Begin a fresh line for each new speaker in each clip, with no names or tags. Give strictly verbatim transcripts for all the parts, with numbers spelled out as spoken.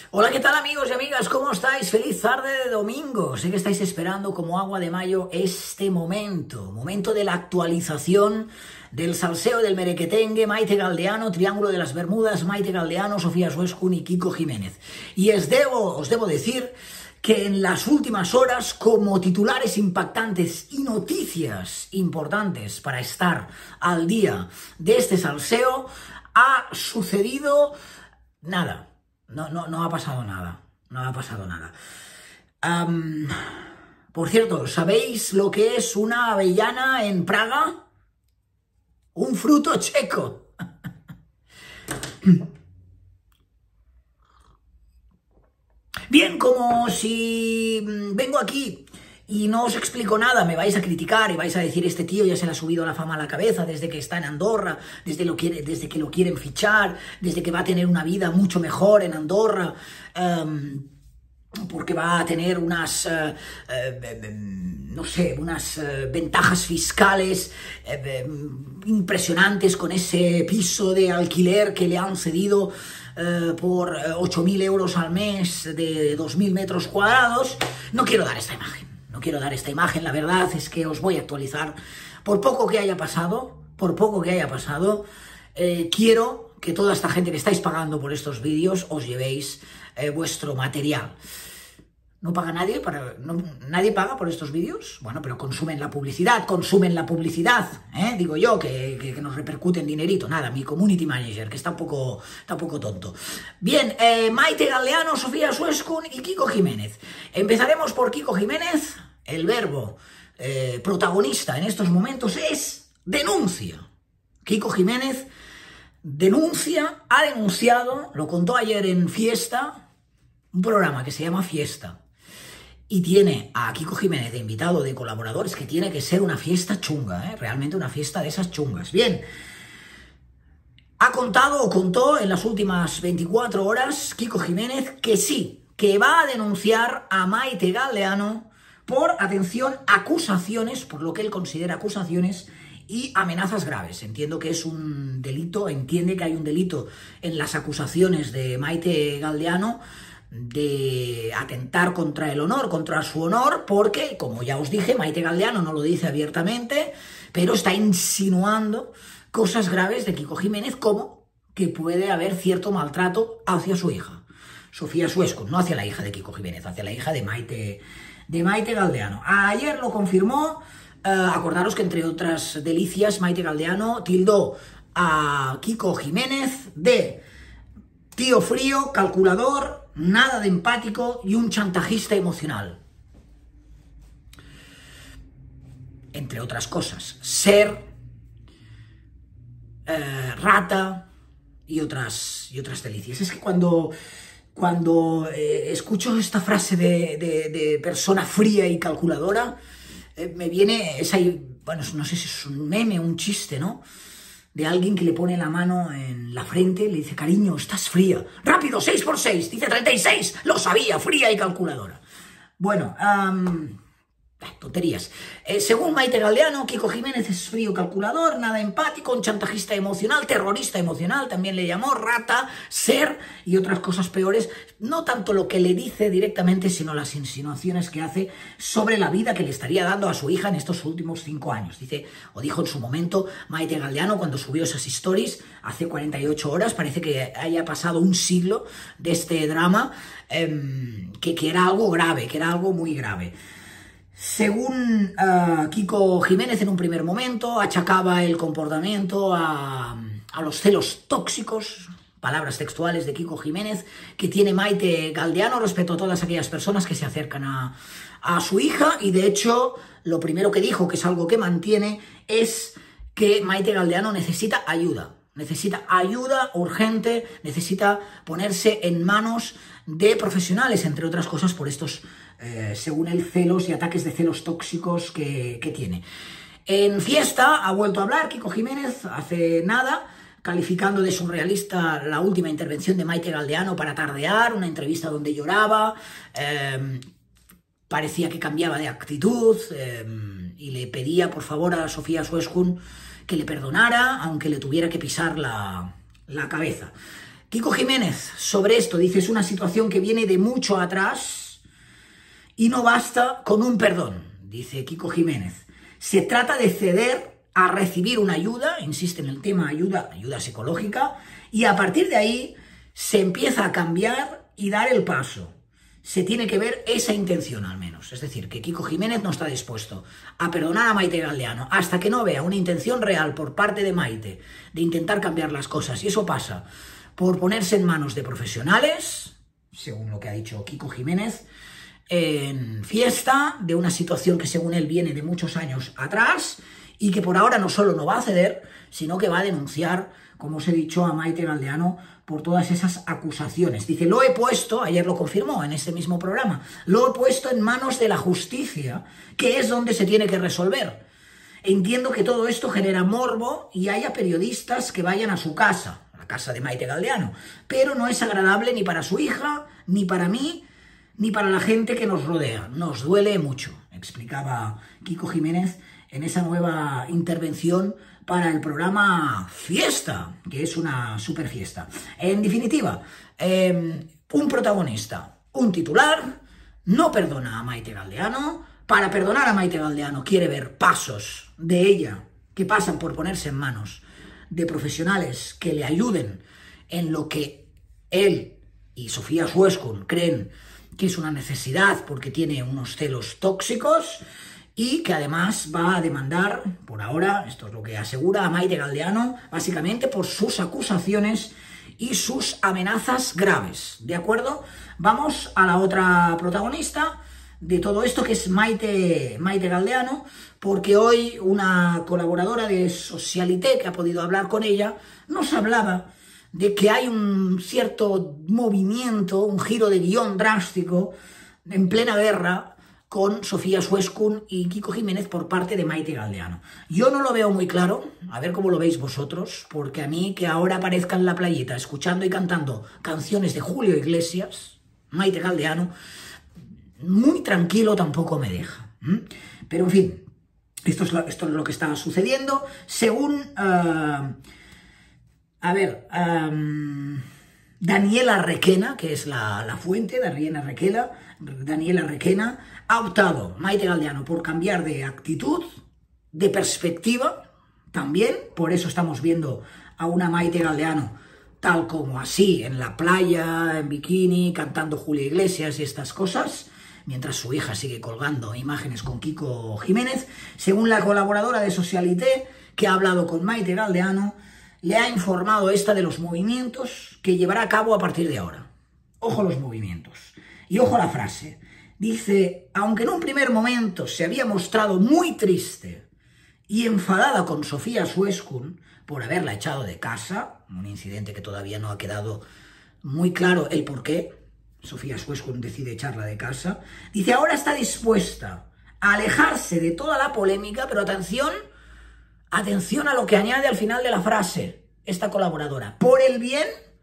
Hola, ¿qué tal amigos y amigas? ¿Cómo estáis? Feliz tarde de domingo. Sé que estáis esperando como agua de mayo este momento, momento de la actualización del salseo del merequetengue, Maite Galdeano, Triángulo de las Bermudas, Maite Galdeano, Sofía Suescun y Kiko Jiménez. Y os debo, os debo decir que en las últimas horas, como titulares impactantes y noticias importantes para estar al día de este salseo, ha sucedido nada. No, no, no ha pasado nada, no ha pasado nada. Um, por cierto, ¿sabéis lo que es una avellana en Praga? Un fruto checo. Bien, como si vengo aquí y no os explico nada, me vais a criticar y vais a decir, este tío ya se le ha subido la fama a la cabeza desde que está en Andorra, desde, lo quiere, desde que lo quieren fichar, desde que va a tener una vida mucho mejor en Andorra, um, porque va a tener unas, uh, uh, no sé, unas uh, ventajas fiscales uh, impresionantes con ese piso de alquiler que le han cedido uh, por ocho mil euros al mes de dos mil metros cuadrados. No quiero dar esta imagen. No quiero dar esta imagen, la verdad es que os voy a actualizar. Por poco que haya pasado, por poco que haya pasado, eh, quiero que toda esta gente que estáis pagando por estos vídeos os llevéis eh, vuestro material. ¿No paga nadie? Para, no, ¿Nadie paga por estos vídeos? Bueno, pero consumen la publicidad, consumen la publicidad, ¿eh? Digo yo, que, que, que nos repercute en dinerito. Nada, mi community manager, que está un poco, está un poco tonto. Bien, eh, Maite Galdeano, Sofía Suescun y Kiko Jiménez. Empezaremos por Kiko Jiménez. El verbo eh, protagonista en estos momentos es denuncia. Kiko Jiménez denuncia, ha denunciado, lo contó ayer en Fiesta, un programa que se llama Fiesta. Y tiene a Kiko Jiménez de invitado, de colaboradores, que tiene que ser una fiesta chunga, ¿eh? Realmente una fiesta de esas chungas. Bien, ha contado o contó en las últimas veinticuatro horas Kiko Jiménez que sí, que va a denunciar a Maite Galdeano por, atención, acusaciones, por lo que él considera acusaciones y amenazas graves. Entiendo que es un delito, entiende que hay un delito en las acusaciones de Maite Galdeano de atentar contra el honor, contra su honor, porque, como ya os dije, Maite Galdeano no lo dice abiertamente, pero está insinuando cosas graves de Kiko Jiménez, como que puede haber cierto maltrato hacia su hija, Sofía Suescun, no hacia la hija de Kiko Jiménez, hacia la hija de Maite, de Maite Galdeano. Ayer lo confirmó, eh, acordaros que entre otras delicias, Maite Galdeano tildó a Kiko Jiménez de tío frío, calculador, nada de empático y un chantajista emocional. Entre otras cosas, ser, eh, rata y otras, y otras delicias. Es que cuando, cuando eh, escucho esta frase de, de, de persona fría y calculadora, eh, me viene esa, bueno, no sé si es un meme, un chiste, ¿no? De alguien que le pone la mano en la frente, le dice, cariño, estás fría. ¡Rápido, seis por seis! Dice treinta y seis. Lo sabía, fría y calculadora. Bueno, um, tonterías. Eh, según Maite Galdeano, Kiko Jiménez es frío calculador, nada empático, un chantajista emocional, terrorista emocional, también le llamó rata, ser y otras cosas peores. No tanto lo que le dice directamente, sino las insinuaciones que hace sobre la vida que le estaría dando a su hija en estos últimos cinco años. Dice, o dijo en su momento Maite Galdeano cuando subió esas stories hace cuarenta y ocho horas, parece que haya pasado un siglo de este drama, eh, que, que era algo grave, que era algo muy grave. Según uh, Kiko Jiménez en un primer momento, achacaba el comportamiento a, a los celos tóxicos, palabras textuales de Kiko Jiménez, que tiene Maite Galdeano respecto a todas aquellas personas que se acercan a, a su hija, y de hecho lo primero que dijo, que es algo que mantiene, es que Maite Galdeano necesita ayuda, necesita ayuda urgente, necesita ponerse en manos de profesionales, entre otras cosas por estos, eh, según él, celos y ataques de celos tóxicos que, que tiene. En Fiesta ha vuelto a hablar Kiko Jiménez hace nada, calificando de surrealista la última intervención de Maite Galdeano para tardear, una entrevista donde lloraba, eh, parecía que cambiaba de actitud, eh, y le pedía por favor a Sofía Suescun que le perdonara, aunque le tuviera que pisar la, la cabeza. Kiko Jiménez, sobre esto, dice, es una situación que viene de mucho atrás y no basta con un perdón, dice Kiko Jiménez. Se trata de ceder a recibir una ayuda, insiste en el tema ayuda, ayuda psicológica, y a partir de ahí se empieza a cambiar y dar el paso. Se tiene que ver esa intención al menos. Es decir, que Kiko Jiménez no está dispuesto a perdonar a Maite Galdeano hasta que no vea una intención real por parte de Maite de intentar cambiar las cosas. Y eso pasa por ponerse en manos de profesionales, según lo que ha dicho Kiko Jiménez, en fiesta de una situación que según él viene de muchos años atrás y que por ahora no solo no va a ceder, sino que va a denunciar, como os he dicho, a Maite Galdeano por todas esas acusaciones. Dice, lo he puesto, ayer lo confirmó en este mismo programa, lo he puesto en manos de la justicia, que es donde se tiene que resolver. Entiendo que todo esto genera morbo y haya periodistas que vayan a su casa, a la casa de Maite Galdeano, pero no es agradable ni para su hija, ni para mí, ni para la gente que nos rodea. Nos duele mucho, explicaba Kiko Jiménez en esa nueva intervención para el programa Fiesta, que es una super fiesta. En definitiva, eh, un protagonista, un titular, no perdona a Maite Galdeano. Para perdonar a Maite Galdeano quiere ver pasos de ella que pasan por ponerse en manos de profesionales que le ayuden en lo que él y Sofía Sueskun creen que es una necesidad porque tiene unos celos tóxicos, y que además va a demandar, por ahora, esto es lo que asegura a Maite Galdeano, básicamente por sus acusaciones y sus amenazas graves, ¿de acuerdo? Vamos a la otra protagonista de todo esto, que es Maite, Maite Galdeano, porque hoy una colaboradora de Socialité, que ha podido hablar con ella, nos hablaba de que hay un cierto movimiento, un giro de guión drástico en plena guerra con Sofía Sueskun y Kiko Jiménez por parte de Maite Galdeano. Yo no lo veo muy claro, a ver cómo lo veis vosotros, porque a mí que ahora aparezca en la playita escuchando y cantando canciones de Julio Iglesias, Maite Galdeano, muy tranquilo tampoco me deja. ¿Mm? Pero en fin, esto es lo, esto es lo que está sucediendo según... Uh, a ver... Um, Daniela Requena, que es la, la fuente, Daniela Requena, Daniela Requena, ha optado, Maite Galdeano, por cambiar de actitud, de perspectiva, también, por eso estamos viendo a una Maite Galdeano tal como así, en la playa, en bikini, cantando Julio Iglesias y estas cosas, mientras su hija sigue colgando imágenes con Kiko Jiménez, según la colaboradora de Socialité, que ha hablado con Maite Galdeano, le ha informado esta de los movimientos que llevará a cabo a partir de ahora. Ojo los movimientos. Y ojo la frase. Dice, aunque en un primer momento se había mostrado muy triste y enfadada con Sofía Sueskun por haberla echado de casa, un incidente que todavía no ha quedado muy claro el por qué Sofía Sueskun decide echarla de casa, dice, ahora está dispuesta a alejarse de toda la polémica, pero atención... Atención a lo que añade al final de la frase esta colaboradora. Por el bien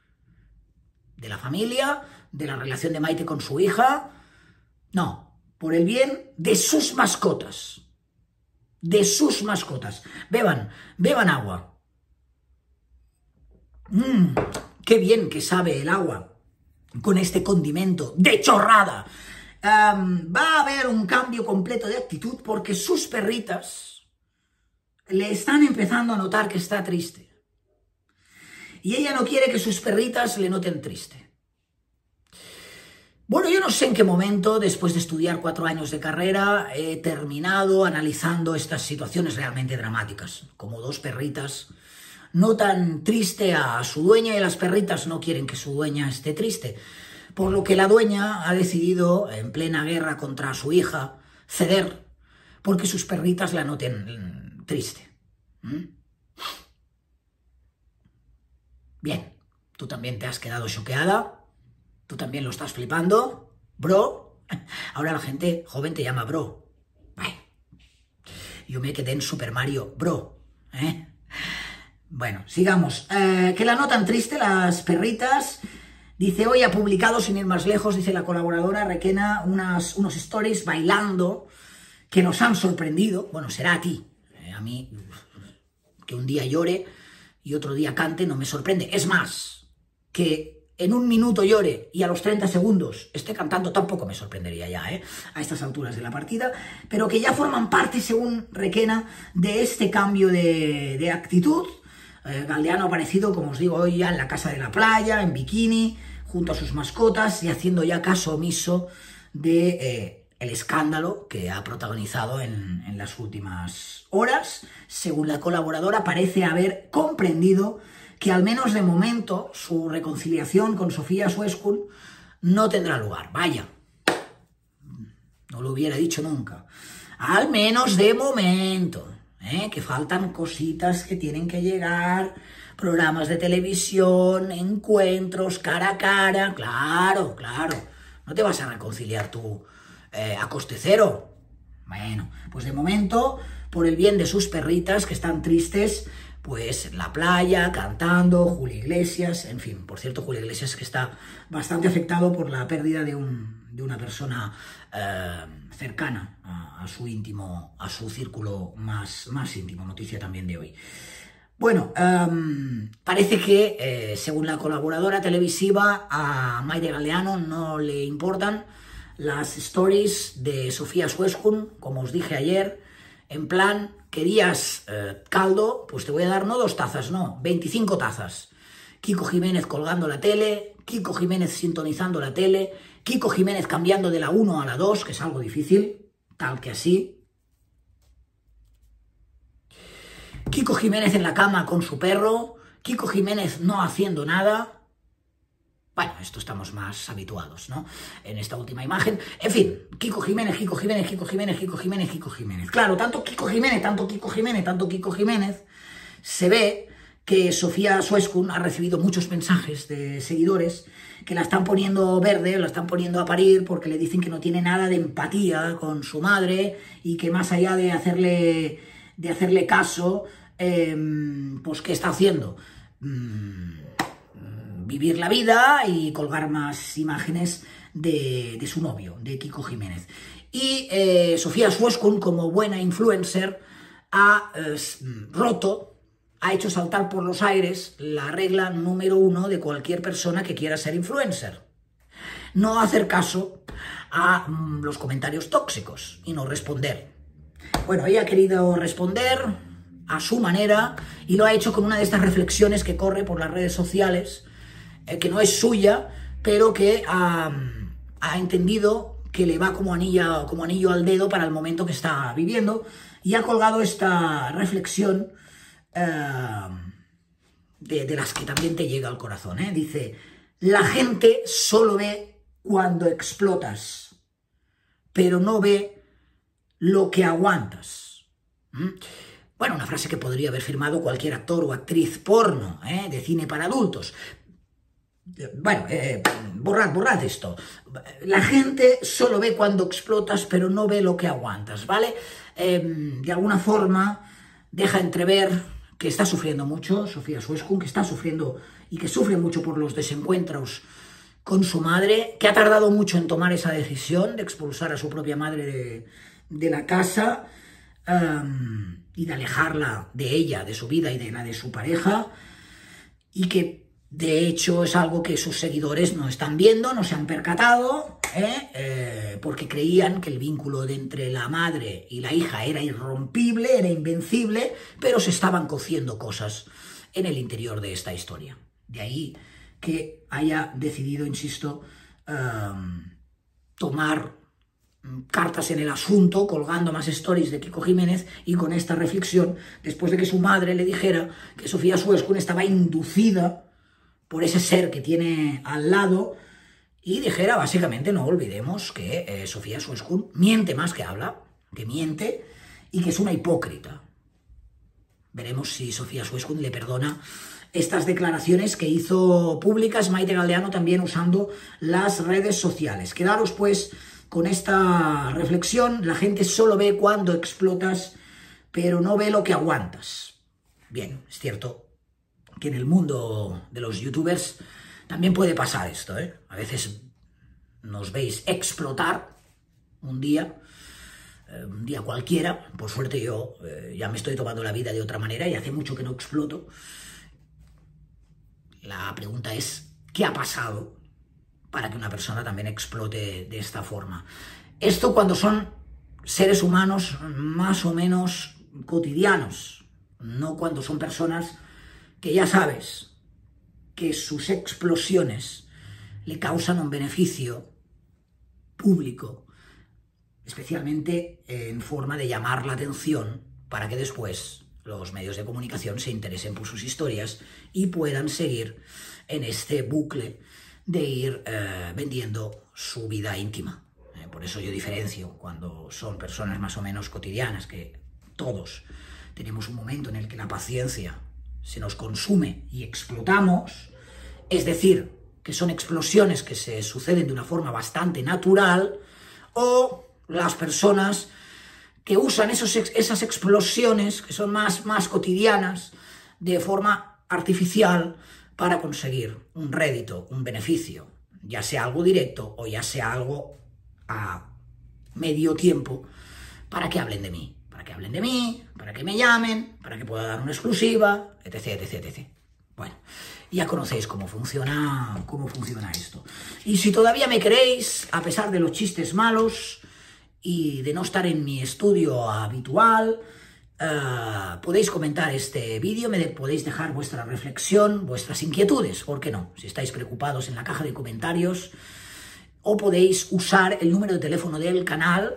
de la familia, de la relación de Maite con su hija. No, por el bien de sus mascotas. De sus mascotas. Beban, beban agua. Mmm, qué bien que sabe el agua con este condimento de chorrada. Um, va a haber un cambio completo de actitud porque sus perritas... le están empezando a notar que está triste. Y ella no quiere que sus perritas le noten triste. Bueno, yo no sé en qué momento, después de estudiar cuatro años de carrera, he terminado analizando estas situaciones realmente dramáticas. Como dos perritas notan triste a su dueña y las perritas no quieren que su dueña esté triste. Por lo que la dueña ha decidido, en plena guerra contra su hija, ceder porque sus perritas la noten triste. ¿Mm? Bien, tú también te has quedado choqueada, tú también lo estás flipando, bro. Ahora la gente joven te llama bro. Ay, yo me quedé en Super Mario, bro. ¿Eh? Bueno, sigamos. Eh, que la notan triste las perritas. Dice, hoy ha publicado, sin ir más lejos, dice la colaboradora Requena, unas, unos stories bailando que nos han sorprendido. Bueno, será a ti. A mí, que un día llore y otro día cante, no me sorprende. Es más, que en un minuto llore y a los treinta segundos esté cantando, tampoco me sorprendería ya, ¿eh? A estas alturas de la partida, pero que ya forman parte, según Requena, de este cambio de, de actitud. Eh, Galdeano ha aparecido, como os digo, hoy ya en la casa de la playa, en bikini, junto a sus mascotas y haciendo ya caso omiso de eh, el escándalo que ha protagonizado en, en las últimas horas. Según la colaboradora, parece haber comprendido que al menos de momento su reconciliación con Sofía Suescun no tendrá lugar. Vaya, no lo hubiera dicho nunca. Al menos de momento, ¿eh? Que faltan cositas que tienen que llegar, programas de televisión, encuentros cara a cara. Claro, claro, no te vas a reconciliar tú eh, a coste cero. Bueno, pues de momento, por el bien de sus perritas que están tristes, pues en la playa, cantando, Julio Iglesias, en fin. Por cierto, Julio Iglesias que está bastante afectado por la pérdida de, un, de una persona eh, cercana a, a su íntimo, a su círculo más, más íntimo. Noticia también de hoy. Bueno, um, parece que, eh, según la colaboradora televisiva, a Maite Galdeano no le importan las stories de Sofía Suescun, como os dije ayer, en plan, querías eh, caldo, pues te voy a dar no dos tazas, no, veinticinco tazas. Kiko Jiménez colgando la tele, Kiko Jiménez sintonizando la tele, Kiko Jiménez cambiando de la uno a la dos, que es algo difícil, tal que así. Kiko Jiménez en la cama con su perro, Kiko Jiménez no haciendo nada. Bueno, esto estamos más habituados, ¿no? En esta última imagen. En fin, Kiko Jiménez, Kiko Jiménez, Kiko Jiménez, Kiko Jiménez, Kiko Jiménez. Claro, tanto Kiko Jiménez, tanto Kiko Jiménez, tanto Kiko Jiménez, se ve que Sofía Suescun ha recibido muchos mensajes de seguidores que la están poniendo verde, la están poniendo a parir porque le dicen que no tiene nada de empatía con su madre y que más allá de hacerle, de hacerle caso, eh, pues ¿qué está haciendo? Mm, vivir la vida y colgar más imágenes de, de su novio, de Kiko Jiménez. Y eh, Sofía Suescun, como buena influencer, ha eh, roto, ha hecho saltar por los aires la regla número uno de cualquier persona que quiera ser influencer. No hacer caso a mm, los comentarios tóxicos y no responder. Bueno, ella ha querido responder a su manera y lo ha hecho con una de estas reflexiones que corre por las redes sociales, eh, que no es suya, pero que ha, ha entendido que le va como anillo, como anillo al dedo para el momento que está viviendo, y ha colgado esta reflexión eh, de, de las que también te llega al corazón, ¿eh? Dice, la gente solo ve cuando explotas, pero no ve lo que aguantas. ¿Mm? Bueno, una frase que podría haber firmado cualquier actor o actriz porno, ¿eh? De cine para adultos. Bueno, eh, borrad, borrad esto. La gente solo ve cuando explotas, pero no ve lo que aguantas, ¿vale? Eh, de alguna forma deja entrever que está sufriendo mucho Sofía Suescun, que está sufriendo y que sufre mucho por los desencuentros con su madre, que ha tardado mucho en tomar esa decisión de expulsar a su propia madre de, de la casa um, y de alejarla de ella, de su vida y de la de su pareja, y que de hecho es algo que sus seguidores no están viendo, no se han percatado, ¿eh? Eh, porque creían que el vínculo de entre la madre y la hija era irrompible, era invencible, pero se estaban cociendo cosas en el interior de esta historia. De ahí que haya decidido, insisto, um, tomar cartas en el asunto, colgando más stories de Kiko Jiménez y con esta reflexión, después de que su madre le dijera que Sofía Suescun estaba inducida por ese ser que tiene al lado, y dijera básicamente, no olvidemos que eh, Sofía Suescun miente más que habla, que miente y que es una hipócrita. Veremos si Sofía Suescun le perdona estas declaraciones que hizo públicas Maite Galdeano, también usando las redes sociales. Quedaros pues con esta reflexión, la gente solo ve cuando explotas, pero no ve lo que aguantas. Bien, es cierto que en el mundo de los youtubers también puede pasar esto, ¿eh? A veces nos veis explotar un día, eh, un día cualquiera. Por suerte yo eh, ya me estoy tomando la vida de otra manera y hace mucho que no exploto. La pregunta es, qué ha pasado para que una persona también explote de esta forma. Esto cuando son seres humanos más o menos cotidianos, no cuando son personas que ya sabes que sus explosiones le causan un beneficio público, especialmente en forma de llamar la atención para que después los medios de comunicación se interesen por sus historias y puedan seguir en este bucle de ir eh, vendiendo su vida íntima. Eh, por eso yo diferencio cuando son personas más o menos cotidianas, que todos tenemos un momento en el que la paciencia se nos consume y explotamos, es decir, que son explosiones que se suceden de una forma bastante natural, o las personas que usan esos, esas explosiones, que son más, más cotidianas, de forma artificial para conseguir un rédito, un beneficio, ya sea algo directo o ya sea algo a medio tiempo, para que hablen de mí, para que hablen de mí, para que me llamen, para que pueda dar una exclusiva, etc, etc, etcétera. Bueno, ya conocéis cómo funciona, cómo funciona esto. Y si todavía me queréis, a pesar de los chistes malos y de no estar en mi estudio habitual, uh, podéis comentar este vídeo, me de, podéis dejar vuestra reflexión, vuestras inquietudes, ¿por qué no? Si estáis preocupados, en la caja de comentarios, o podéis usar el número de teléfono del canal,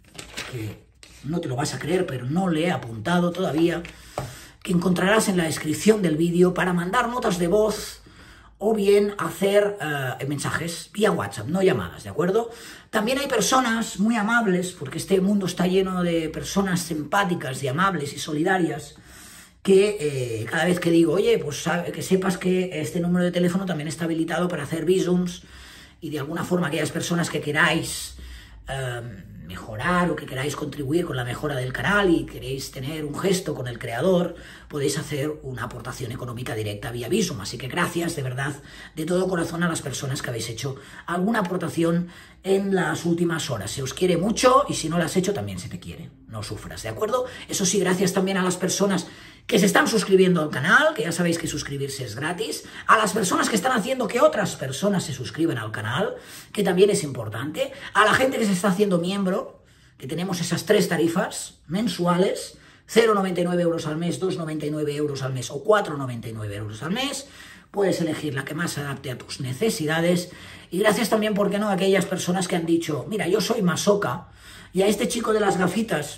que no te lo vas a creer, pero no le he apuntado todavía, que encontrarás en la descripción del vídeo para mandar notas de voz o bien hacer uh, mensajes vía WhatsApp, no llamadas, ¿de acuerdo? También hay personas muy amables, porque este mundo está lleno de personas simpáticas y amables y solidarias, que eh, cada vez que digo, oye, pues sabe, que sepas que este número de teléfono también está habilitado para hacer visums, y de alguna forma aquellas personas que queráis uh, mejorar o que queráis contribuir con la mejora del canal y queréis tener un gesto con el creador, podéis hacer una aportación económica directa vía Bizum. Así que gracias de verdad, de todo corazón, a las personas que habéis hecho alguna aportación en las últimas horas. Se os quiere mucho y si no lo has hecho también se te quiere. No sufras, ¿de acuerdo? Eso sí, gracias también a las personas que se están suscribiendo al canal, que ya sabéis que suscribirse es gratis, a las personas que están haciendo que otras personas se suscriban al canal, que también es importante, a la gente que se está haciendo miembro, que tenemos esas tres tarifas mensuales, cero coma noventa y nueve euros al mes, dos coma noventa y nueve euros al mes o cuatro coma noventa y nueve euros al mes. Puedes elegir la que más se adapte a tus necesidades. Y gracias también, ¿por qué no?, a aquellas personas que han dicho, mira, yo soy masoca, y a este chico de las gafitas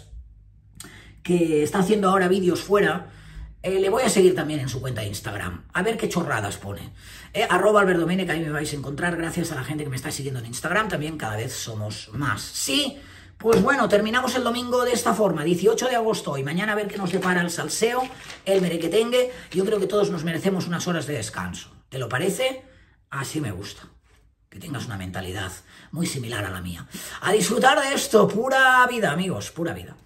que está haciendo ahora vídeos fuera, eh, le voy a seguir también en su cuenta de Instagram, a ver qué chorradas pone. Eh, arroba albertdomene, que ahí me vais a encontrar, gracias a la gente que me está siguiendo en Instagram, también cada vez somos más. Sí, pues bueno, terminamos el domingo de esta forma, dieciocho de agosto, y mañana a ver qué nos depara el salseo, el merequetengue. Yo creo que todos nos merecemos unas horas de descanso. ¿Te lo parece? Así me gusta. Que tengas una mentalidad muy similar a la mía. A disfrutar de esto, pura vida, amigos, pura vida.